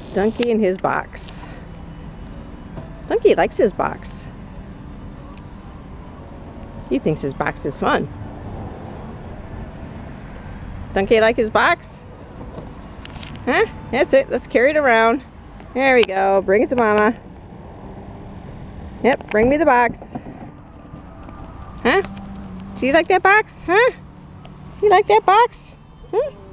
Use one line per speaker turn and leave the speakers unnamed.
Donkey in his box. Donkey likes his box. He thinks his box is fun. Donkey like his box? Huh? That's it. Let's carry it around. There we go. Bring it to Mama. Yep, bring me the box. Huh? Do you like that box? Huh? You like that box? Huh?